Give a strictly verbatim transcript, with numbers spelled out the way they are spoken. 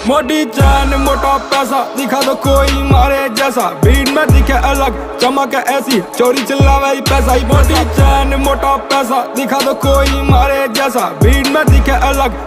मोटी चैन मोटा पैसा दिखा दो कोई मारे जैसा, भीड़ में दिखे अलग चमक ऐसी चोरी चिल्लावे पैसा ही। मोटी चैन मोटा पैसा दिखा दो कोई मारे जैसा, भीड़ में दिखे अलग